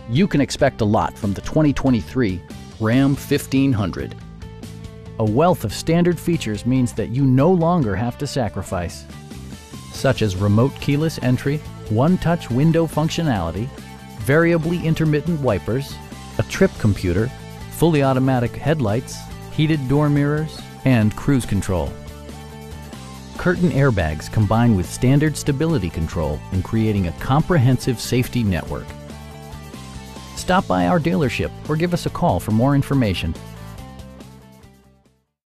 You can expect a lot from the 2023 Ram 1500. A wealth of standard features means that you no longer have to sacrifice, such as remote keyless entry, one-touch window functionality, variably intermittent wipers, a trip computer, fully automatic headlights, heated door mirrors, and cruise control. Curtain airbags combine with standard stability control in creating a comprehensive safety network. Stop by our dealership or give us a call for more information.